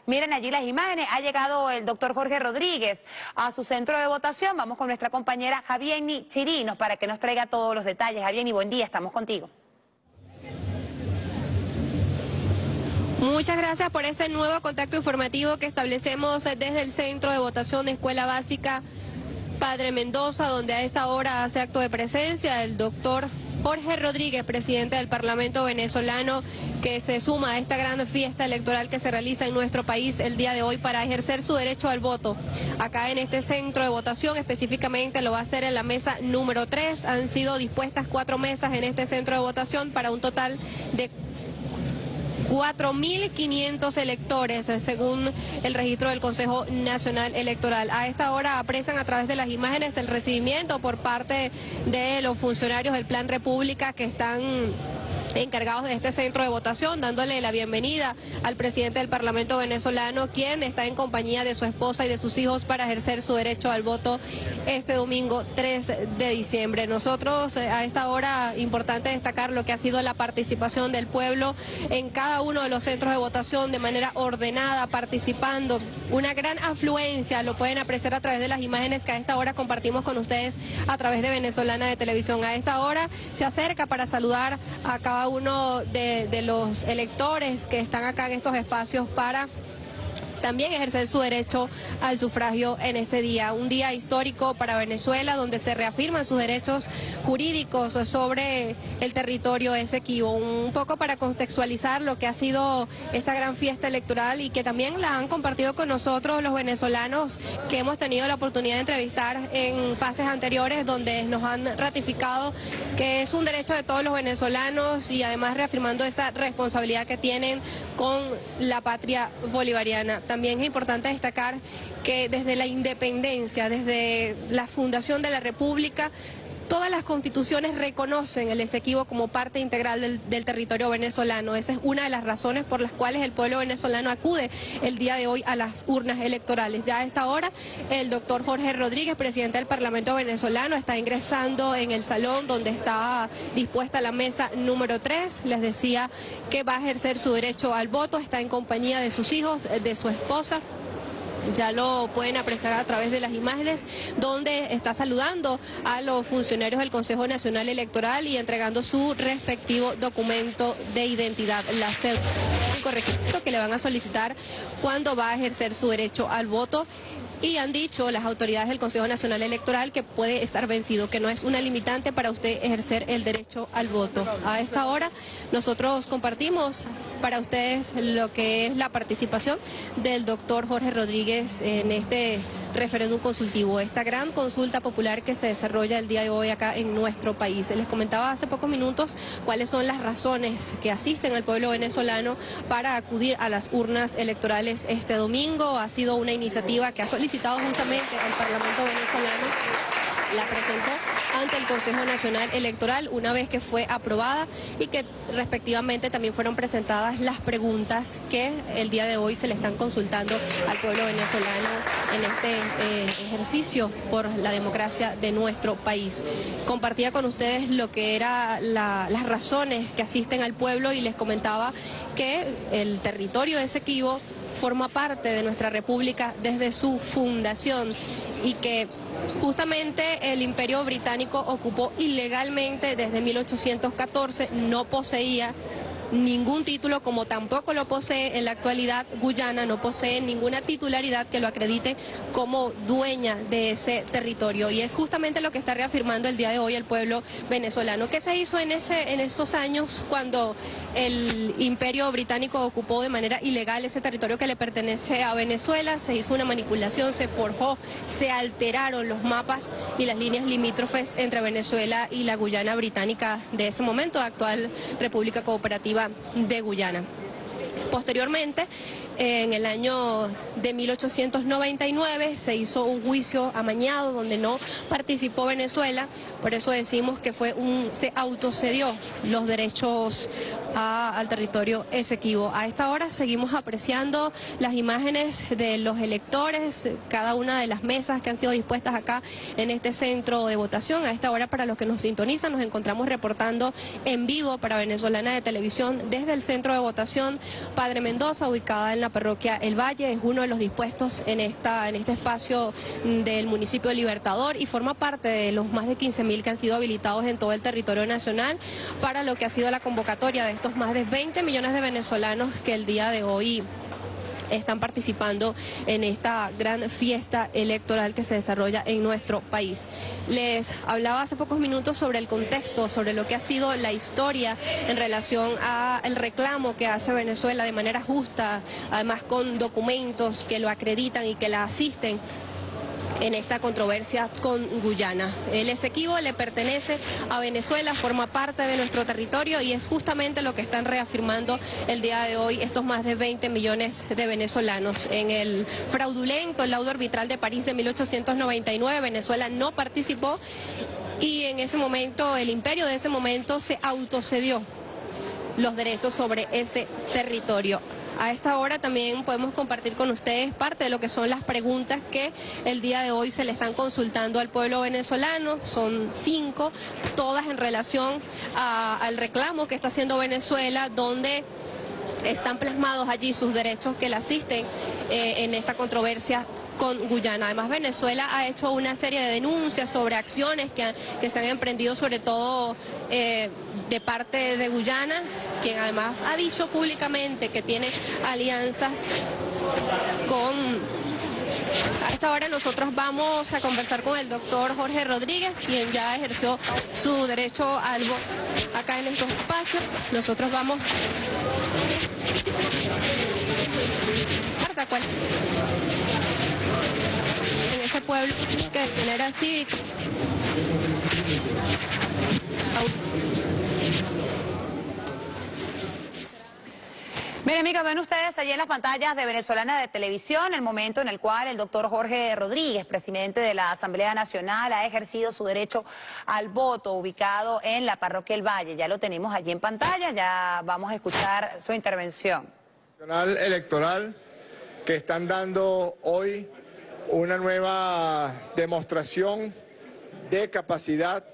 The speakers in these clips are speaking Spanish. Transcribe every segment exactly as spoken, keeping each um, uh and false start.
Miren allí las imágenes, ha llegado el doctor Jorge Rodríguez a su centro de votación. Vamos con nuestra compañera Javieni Chirinos para que nos traiga todos los detalles. Javieni, buen día, estamos contigo. Muchas gracias por este nuevo contacto informativo que establecemos desde el centro de votación de Escuela Básica Padre Mendoza, donde a esta hora hace acto de presencia el doctor Jorge Rodríguez, presidente del Parlamento venezolano, que se suma a esta gran fiesta electoral que se realiza en nuestro país el día de hoy para ejercer su derecho al voto. Acá en este centro de votación, específicamente lo va a hacer en la mesa número tres. Han sido dispuestas cuatro mesas en este centro de votación para un total de cuatro mil quinientos electores, según el registro del Consejo Nacional Electoral. A esta hora aprecian a través de las imágenes el recibimiento por parte de los funcionarios del Plan República que están encargados de este centro de votación, dándole la bienvenida al presidente del Parlamento venezolano, quien está en compañía de su esposa y de sus hijos para ejercer su derecho al voto este domingo tres de diciembre. Nosotros a esta hora, importante destacar lo que ha sido la participación del pueblo en cada uno de los centros de votación de manera ordenada, participando. Una gran afluencia, lo pueden apreciar a través de las imágenes que a esta hora compartimos con ustedes a través de Venezolana de Televisión. A esta hora se acerca para saludar a cada uno de, de los electores que están acá en estos espacios para también ejercer su derecho al sufragio en este día, un día histórico para Venezuela, donde se reafirman sus derechos jurídicos sobre el territorio Esequibo. Un poco para contextualizar lo que ha sido esta gran fiesta electoral y que también la han compartido con nosotros los venezolanos que hemos tenido la oportunidad de entrevistar en pases anteriores, donde nos han ratificado que es un derecho de todos los venezolanos y además reafirmando esa responsabilidad que tienen con la patria bolivariana. También es importante destacar que desde la independencia, desde la fundación de la República, todas las constituciones reconocen el Esequibo como parte integral del, del territorio venezolano. Esa es una de las razones por las cuales el pueblo venezolano acude el día de hoy a las urnas electorales. Ya a esta hora, el doctor Jorge Rodríguez, presidente del Parlamento venezolano, está ingresando en el salón donde está dispuesta la mesa número tres. Les decía que va a ejercer su derecho al voto, está en compañía de sus hijos, de su esposa. Ya lo pueden apreciar a través de las imágenes, donde está saludando a los funcionarios del Consejo Nacional Electoral y entregando su respectivo documento de identidad, la cédula, el requisito que le van a solicitar cuando va a ejercer su derecho al voto. Y han dicho las autoridades del Consejo Nacional Electoral que puede estar vencido, que no es una limitante para usted ejercer el derecho al voto. A esta hora nosotros compartimos para ustedes lo que es la participación del doctor Jorge Rodríguez en este referéndum consultivo, esta gran consulta popular que se desarrolla el día de hoy acá en nuestro país. Les comentaba hace pocos minutos cuáles son las razones que asisten al pueblo venezolano para acudir a las urnas electorales este domingo. Ha sido una iniciativa que ha solicitado justamente al Parlamento venezolano, la presentó ante el Consejo Nacional Electoral una vez que fue aprobada y que respectivamente también fueron presentadas las preguntas que el día de hoy se le están consultando al pueblo venezolano en este eh, ejercicio por la democracia de nuestro país. Compartía con ustedes lo que eran la, las razones que asisten al pueblo y les comentaba que el territorio de Esequibo forma parte de nuestra república desde su fundación y que justamente el Imperio Británico ocupó ilegalmente desde mil ochocientos catorce, no poseía ningún título, como tampoco lo posee en la actualidad Guyana, no posee ninguna titularidad que lo acredite como dueña de ese territorio. Y es justamente lo que está reafirmando el día de hoy el pueblo venezolano. ¿Qué se hizo en, ese, en esos años cuando el Imperio Británico ocupó de manera ilegal ese territorio que le pertenece a Venezuela? Se hizo una manipulación, se forjó, se alteraron los mapas y las líneas limítrofes entre Venezuela y la Guyana británica de ese momento, actual República Cooperativa de Guyana. Posteriormente, en el año de mil ochocientos noventa y nueve se hizo un juicio amañado donde no participó Venezuela, por eso decimos que fue un se autocedió los derechos a, al territorio Esequibo. A esta hora seguimos apreciando las imágenes de los electores, cada una de las mesas que han sido dispuestas acá en este centro de votación. A esta hora, para los que nos sintonizan, nos encontramos reportando en vivo para Venezolana de Televisión desde el centro de votación Padre Mendoza, ubicada en la parroquia El Valle, es uno de los dispuestos en, esta, en este espacio del municipio de Libertador y forma parte de los más de quince mil que han sido habilitados en todo el territorio nacional para lo que ha sido la convocatoria de estos más de veinte millones de venezolanos que el día de hoy están participando en esta gran fiesta electoral que se desarrolla en nuestro país. Les hablaba hace pocos minutos sobre el contexto, sobre lo que ha sido la historia en relación al reclamo que hace Venezuela de manera justa, además con documentos que lo acreditan y que la asisten en esta controversia con Guyana. El Esequibo le pertenece a Venezuela, forma parte de nuestro territorio y es justamente lo que están reafirmando el día de hoy estos más de veinte millones de venezolanos. En el fraudulento laudo arbitral de París de mil ochocientos noventa y nueve, Venezuela no participó y en ese momento, el imperio de ese momento se autocedió los derechos sobre ese territorio. A esta hora también podemos compartir con ustedes parte de lo que son las preguntas que el día de hoy se le están consultando al pueblo venezolano. Son cinco, todas en relación a, al reclamo que está haciendo Venezuela, donde están plasmados allí sus derechos que le asisten eh, en esta controversia con Guyana. Además, Venezuela ha hecho una serie de denuncias sobre acciones que, que se han emprendido, sobre todo eh, de parte de Guyana, quien además ha dicho públicamente que tiene alianzas con... A esta hora nosotros vamos a conversar con el doctor Jorge Rodríguez, quien ya ejerció su derecho al voto acá en estos espacios. Nosotros vamos... ¿Cuál? En ese pueblo que de manera cívica. Miren, amigos, ven ustedes allí en las pantallas de Venezolana de Televisión el momento en el cual el doctor Jorge Rodríguez, presidente de la Asamblea Nacional, ha ejercido su derecho al voto, ubicado en la parroquia El Valle. Ya lo tenemos allí en pantalla, ya vamos a escuchar su intervención. Nacional Electoral, que están dando hoy una nueva demostración de capacidad,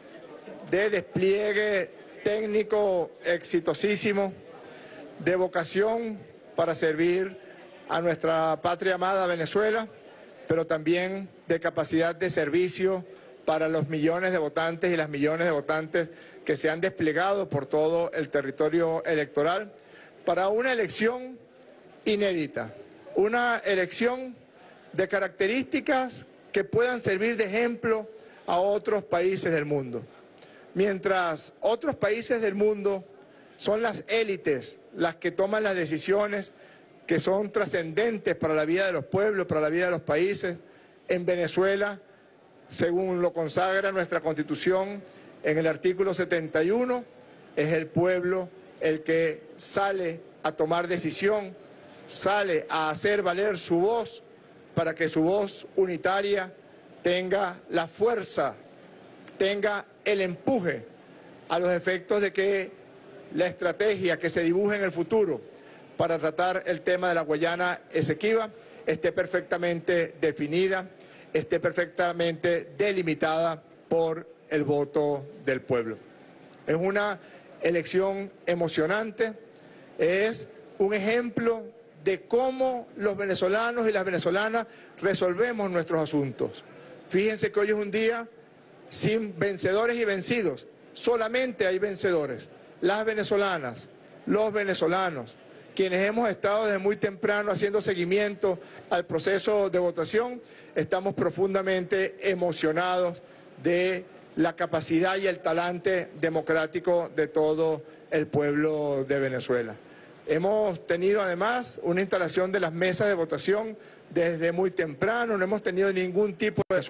de despliegue técnico exitosísimo, de vocación para servir a nuestra patria amada Venezuela, pero también de capacidad de servicio para los millones de votantes y las millones de votantes que se han desplegado por todo el territorio electoral para una elección inédita, una elección de características que puedan servir de ejemplo a otros países del mundo. Mientras otros países del mundo son las élites las que toman las decisiones que son trascendentes para la vida de los pueblos, para la vida de los países, en Venezuela, según lo consagra nuestra Constitución en el artículo setenta y uno, es el pueblo el que sale a tomar decisión, sale a hacer valer su voz para que su voz unitaria tenga la fuerza, tenga el empuje a los efectos de que la estrategia que se dibuje en el futuro para tratar el tema de la Guayana Esequiba esté perfectamente definida, esté perfectamente delimitada por el voto del pueblo. Es una elección emocionante, es un ejemplo de cómo los venezolanos y las venezolanas resolvemos nuestros asuntos. Fíjense que hoy es un día sin vencedores y vencidos, solamente hay vencedores. Las venezolanas, los venezolanos, quienes hemos estado desde muy temprano haciendo seguimiento al proceso de votación, estamos profundamente emocionados de la capacidad y el talante democrático de todo el pueblo de Venezuela. Hemos tenido además una instalación de las mesas de votación desde muy temprano, no hemos tenido ningún tipo de...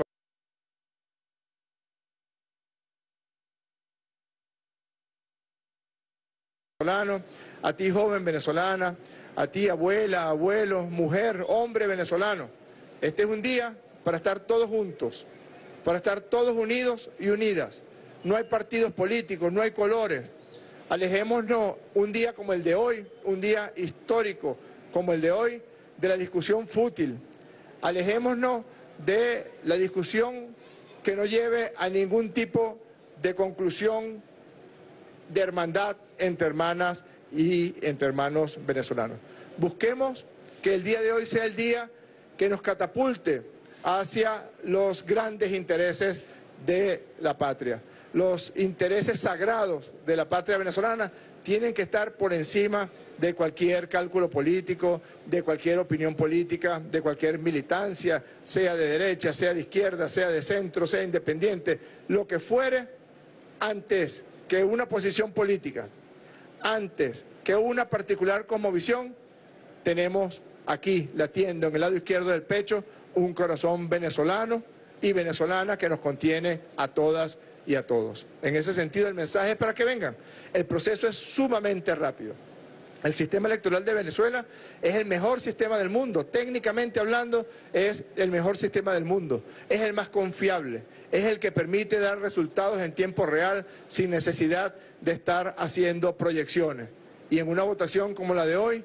A ti, joven venezolana, a ti, abuela, abuelo, mujer, hombre venezolano. Este es un día para estar todos juntos, para estar todos unidos y unidas. No hay partidos políticos, no hay colores. Alejémonos un día como el de hoy, un día histórico como el de hoy, de la discusión fútil. Alejémonos de la discusión que no lleve a ningún tipo de conclusión de hermandad entre hermanas y entre hermanos venezolanos. Busquemos que el día de hoy sea el día que nos catapulte hacia los grandes intereses de la patria. Los intereses sagrados de la patria venezolana tienen que estar por encima de cualquier cálculo político, de cualquier opinión política, de cualquier militancia, sea de derecha, sea de izquierda, sea de centro, sea independiente, lo que fuere, antes que una posición política, antes que una particular cosmovisión, tenemos aquí, latiendo en el lado izquierdo del pecho, un corazón venezolano y venezolana que nos contiene a todas y a todos. En ese sentido, el mensaje es para que vengan. El proceso es sumamente rápido. El sistema electoral de Venezuela es el mejor sistema del mundo. Técnicamente hablando, es el mejor sistema del mundo. Es el más confiable. Es el que permite dar resultados en tiempo real sin necesidad de estar haciendo proyecciones. Y en una votación como la de hoy,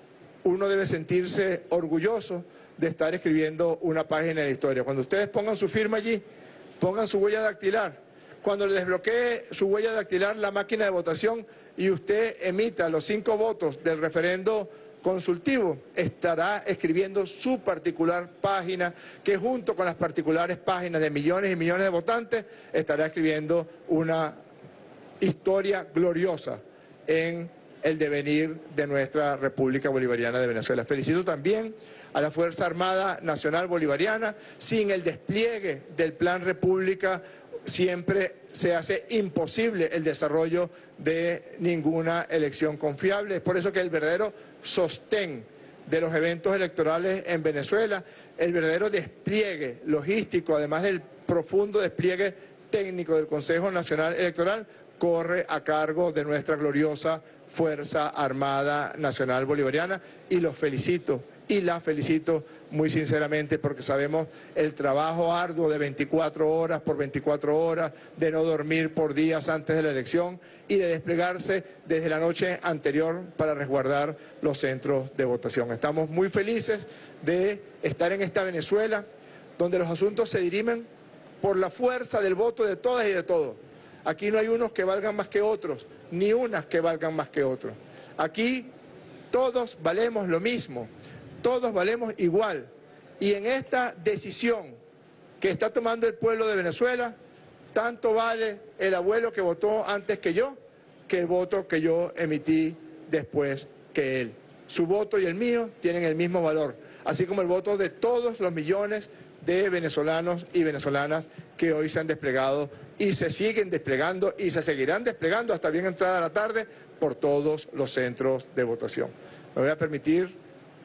uno debe sentirse orgulloso de estar escribiendo una página de la historia. Cuando ustedes pongan su firma allí, pongan su huella dactilar. Cuando le desbloquee su huella dactilar la máquina de votación y usted emita los cinco votos del referendo consultivo, estará escribiendo su particular página, que junto con las particulares páginas de millones y millones de votantes, estará escribiendo una historia gloriosa en el devenir de nuestra República Bolivariana de Venezuela. Felicito también a la Fuerza Armada Nacional Bolivariana. Sin el despliegue del Plan República siempre se hace imposible el desarrollo de ninguna elección confiable. Es por eso que el verdadero sostén de los eventos electorales en Venezuela, el verdadero despliegue logístico, además del profundo despliegue técnico del Consejo Nacional Electoral, corre a cargo de nuestra gloriosa Fuerza Armada Nacional Bolivariana, y los felicito y la felicito muy sinceramente, porque sabemos el trabajo arduo de veinticuatro horas por veinticuatro horas, de no dormir por días antes de la elección y de desplegarse desde la noche anterior para resguardar los centros de votación. Estamos muy felices de estar en esta Venezuela donde los asuntos se dirimen por la fuerza del voto de todas y de todos. Aquí no hay unos que valgan más que otros, ni unas que valgan más que otros. Aquí todos valemos lo mismo, todos valemos igual. Y en esta decisión que está tomando el pueblo de Venezuela, tanto vale el abuelo que votó antes que yo, que el voto que yo emití después que él. Su voto y el mío tienen el mismo valor, así como el voto de todos los millones de venezolanos y venezolanas que hoy se han desplegado y se siguen desplegando y se seguirán desplegando hasta bien entrada la tarde por todos los centros de votación. Me voy a permitir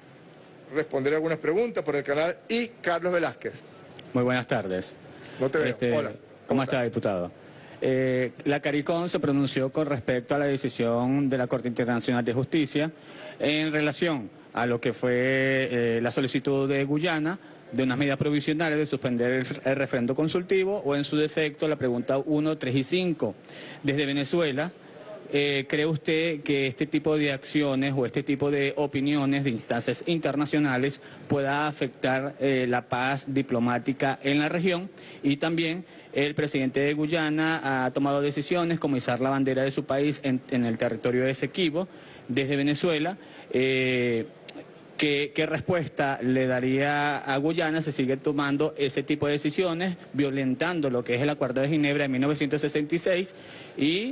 responder algunas preguntas por el canal y Carlos Velázquez. Muy buenas tardes. No te veo. Este, Hola. ¿Cómo, ¿Cómo está, diputado? Eh, la CARICOM se pronunció con respecto a la decisión de la Corte Internacional de Justicia en relación a lo que fue eh, la solicitud de Guyana de unas medidas provisionales de suspender el, el referendo consultivo o en su defecto la pregunta uno, tres y cinco. Desde Venezuela, eh, ¿cree usted que este tipo de acciones o este tipo de opiniones de instancias internacionales pueda afectar eh, la paz diplomática en la región? Y también el presidente de Guyana ha tomado decisiones como izar la bandera de su país en, en el territorio de Esequibo desde Venezuela. Eh, ¿Qué, ¿Qué respuesta le daría a Guyana si sigue tomando ese tipo de decisiones, violentando lo que es el Acuerdo de Ginebra de mil novecientos sesenta y seis y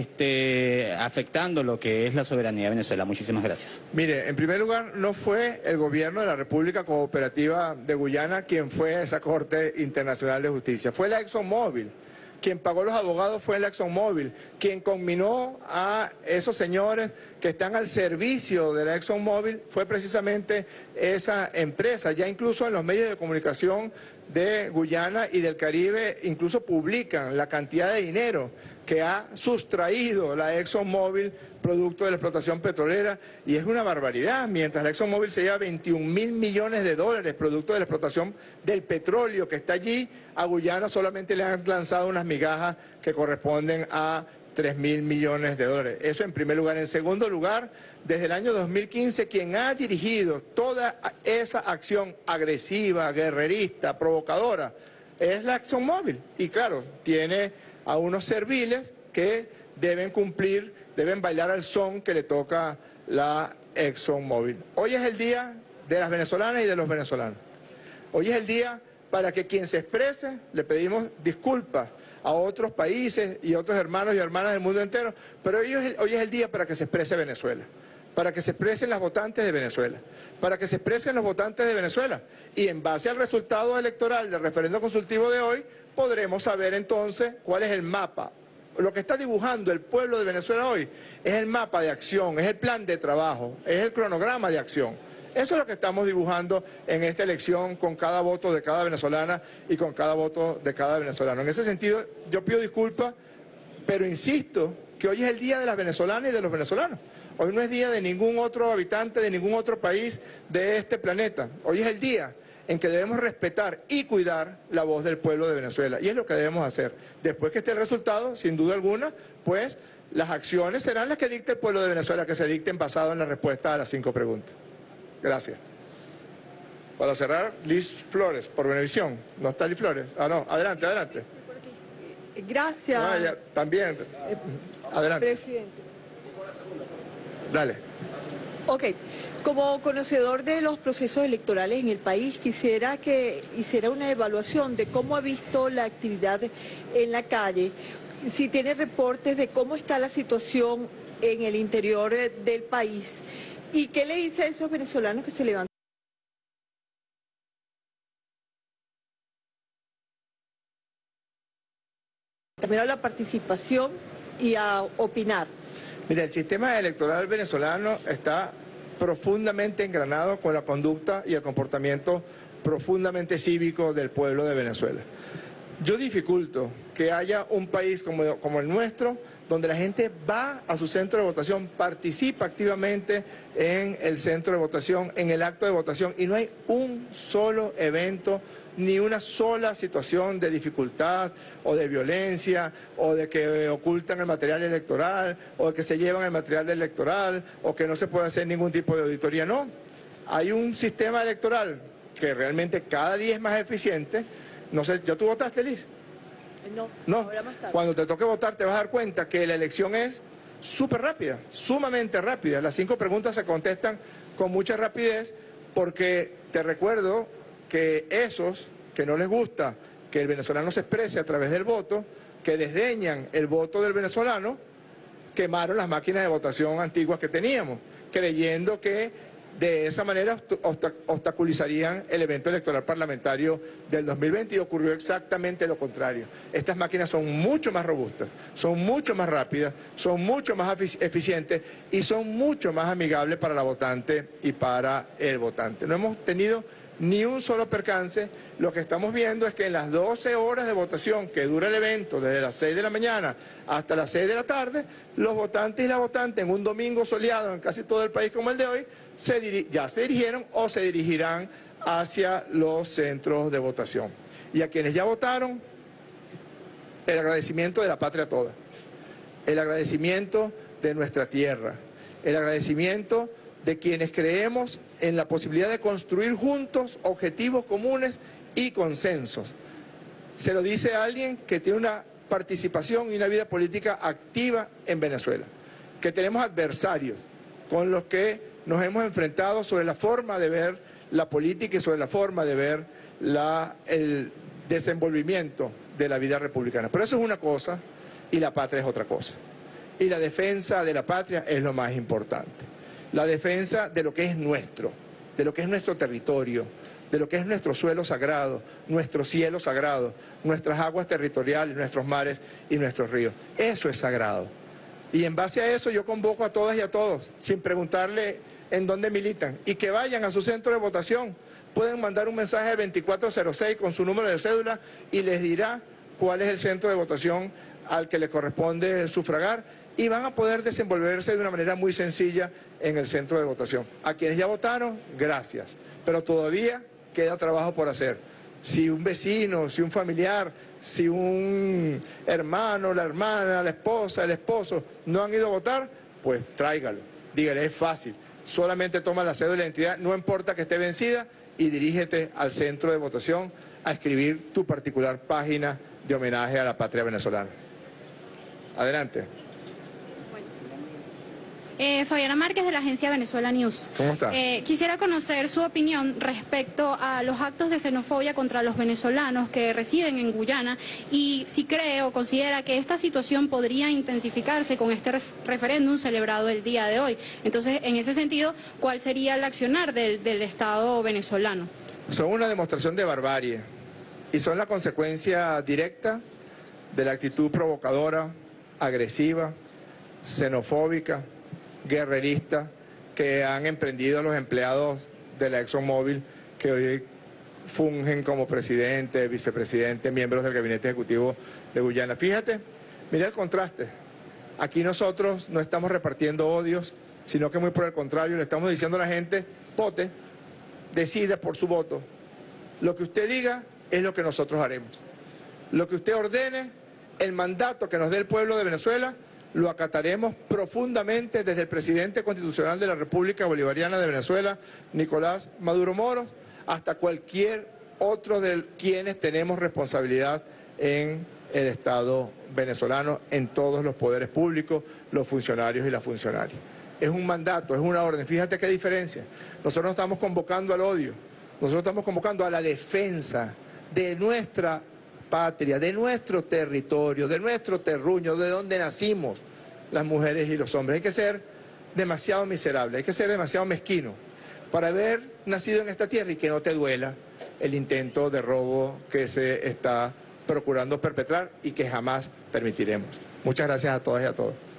este, afectando lo que es la soberanía de Venezuela? Muchísimas gracias. Mire, en primer lugar, no fue el gobierno de la República Cooperativa de Guyana quien fue a esa Corte Internacional de Justicia, fue la ExxonMobil. Quien pagó los abogados fue la ExxonMobil, quien conminó a esos señores que están al servicio de la ExxonMobil fue precisamente esa empresa. Ya incluso en los medios de comunicación de Guyana y del Caribe incluso publican la cantidad de dinero que ha sustraído la ExxonMobil producto de la explotación petrolera, y es una barbaridad. Mientras la ExxonMobil se lleva veintiún mil millones de dólares producto de la explotación del petróleo que está allí, a Guyana solamente le han lanzado unas migajas que corresponden a tres mil millones de dólares. Eso en primer lugar. En segundo lugar, desde el año dos mil quince, quien ha dirigido toda esa acción agresiva, guerrerista, provocadora, es la ExxonMobil. Y claro, tiene a unos serviles que deben cumplir, deben bailar al son que le toca la ExxonMobil. Hoy es el día de las venezolanas y de los venezolanos. Hoy es el día para que quien se exprese, le pedimos disculpas a otros países y otros hermanos y hermanas del mundo entero, pero hoy es, hoy es el día para que se exprese Venezuela, para que se expresen las votantes de Venezuela, para que se expresen los votantes de Venezuela. Y en base al resultado electoral del referendo consultivo de hoy, podremos saber entonces cuál es el mapa. Lo que está dibujando el pueblo de Venezuela hoy es el mapa de acción, es el plan de trabajo, es el cronograma de acción. Eso es lo que estamos dibujando en esta elección con cada voto de cada venezolana y con cada voto de cada venezolano. En ese sentido, yo pido disculpas, pero insisto que hoy es el día de las venezolanas y de los venezolanos. Hoy no es día de ningún otro habitante de ningún otro país de este planeta. Hoy es el día en que debemos respetar y cuidar la voz del pueblo de Venezuela. Y es lo que debemos hacer. Después que esté el resultado, sin duda alguna, pues las acciones serán las que dicte el pueblo de Venezuela, que se dicten basado en la respuesta a las cinco preguntas. Gracias. Para cerrar, Liz Flores, por Venevisión. ¿No está Liz Flores? Ah, no. Adelante, adelante. Gracias. No, ella, también. Adelante. Presidente. Dale. Ok. Como conocedor de los procesos electorales en el país, quisiera que hiciera una evaluación de cómo ha visto la actividad en la calle, si tiene reportes de cómo está la situación en el interior del país y qué le dice a esos venezolanos que se levantan. También a la participación y a opinar. Mira, el sistema electoral venezolano está profundamente engranado con la conducta y el comportamiento profundamente cívico del pueblo de Venezuela. Yo dificulto que haya un país como, como el nuestro, donde la gente va a su centro de votación, participa activamente en el centro de votación, en el acto de votación, y no hay un solo evento, ni una sola situación de dificultad o de violencia o de que ocultan el material electoral o de que se llevan el material electoral o que no se puede hacer ningún tipo de auditoría. No, hay un sistema electoral que realmente cada día es más eficiente. No sé, ¿ya tú votaste, Liz? No, No, ahora más tarde. Cuando te toque votar te vas a dar cuenta que la elección es súper rápida, sumamente rápida. Las cinco preguntas se contestan con mucha rapidez porque te recuerdo que esos que no les gusta que el venezolano se exprese a través del voto, que desdeñan el voto del venezolano, quemaron las máquinas de votación antiguas que teníamos, creyendo que de esa manera obstaculizarían el evento electoral parlamentario del dos mil veinte y ocurrió exactamente lo contrario. Estas máquinas son mucho más robustas, son mucho más rápidas, son mucho más eficientes y son mucho más amigables para la votante y para el votante. No hemos tenido ni un solo percance. Lo que estamos viendo es que en las doce horas de votación que dura el evento, desde las seis de la mañana hasta las seis de la tarde, los votantes y las votantes en un domingo soleado en casi todo el país como el de hoy, se ya se dirigieron o se dirigirán hacia los centros de votación. Y a quienes ya votaron, el agradecimiento de la patria toda, el agradecimiento de nuestra tierra, el agradecimiento de quienes creemos en la posibilidad de construir juntos objetivos comunes y consensos. Se lo dice a alguien que tiene una participación y una vida política activa en Venezuela, que tenemos adversarios con los que nos hemos enfrentado sobre la forma de ver la política y sobre la forma de ver la, el desenvolvimiento de la vida republicana. Pero eso es una cosa y la patria es otra cosa. Y la defensa de la patria es lo más importante. La defensa de lo que es nuestro, de lo que es nuestro territorio, de lo que es nuestro suelo sagrado, nuestro cielo sagrado, nuestras aguas territoriales, nuestros mares y nuestros ríos. Eso es sagrado. Y en base a eso yo convoco a todas y a todos, sin preguntarle en dónde militan, y que vayan a su centro de votación. Pueden mandar un mensaje al veinticuatro cero seis con su número de cédula y les dirá cuál es el centro de votación al que le corresponde sufragar, y van a poder desenvolverse de una manera muy sencilla en el centro de votación. A quienes ya votaron, gracias, pero todavía queda trabajo por hacer. Si un vecino, si un familiar, si un hermano, la hermana, la esposa, el esposo no han ido a votar, pues tráigalo, dígale, es fácil, solamente toma la cédula de identidad, no importa que esté vencida, y dirígete al centro de votación a escribir tu particular página de homenaje a la patria venezolana. Adelante. Eh, Fabiana Márquez, de la agencia Venezuela News. ¿Cómo está? Eh, quisiera conocer su opinión respecto a los actos de xenofobia contra los venezolanos que residen en Guyana y si cree o considera que esta situación podría intensificarse con este referéndum celebrado el día de hoy. Entonces, en ese sentido, ¿cuál sería el accionar del, del Estado venezolano? Son una demostración de barbarie y son la consecuencia directa de la actitud provocadora, agresiva, xenofóbica, guerrerista que han emprendido los empleados de la ExxonMobil, que hoy fungen como presidente, vicepresidente, miembros del gabinete ejecutivo de Guyana. Fíjate, mira el contraste. Aquí nosotros no estamos repartiendo odios, sino que muy por el contrario, le estamos diciendo a la gente, vote, decida por su voto. Lo que usted diga es lo que nosotros haremos. Lo que usted ordene, el mandato que nos dé el pueblo de Venezuela, lo acataremos profundamente desde el presidente constitucional de la República Bolivariana de Venezuela, Nicolás Maduro Moros, hasta cualquier otro de quienes tenemos responsabilidad en el Estado venezolano, en todos los poderes públicos, los funcionarios y las funcionarias. Es un mandato, es una orden. Fíjate qué diferencia. Nosotros no estamos convocando al odio, nosotros estamos convocando a la defensa de nuestra patria, de nuestro territorio, de nuestro terruño, de donde nacimos las mujeres y los hombres. Hay que ser demasiado miserable, hay que ser demasiado mezquino para haber nacido en esta tierra y que no te duela el intento de robo que se está procurando perpetrar y que jamás permitiremos. Muchas gracias a todas y a todos.